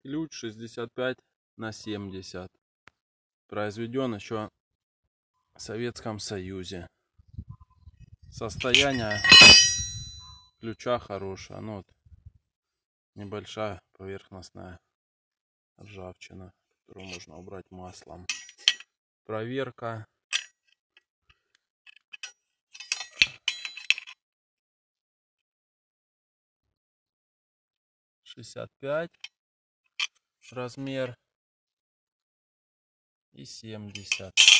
Ключ 65/70. Произведен еще в Советском Союзе. Состояние ключа хорошее. Ну, вот, небольшая поверхностная ржавчина, которую можно убрать маслом. Проверка. — 65 размер и 70.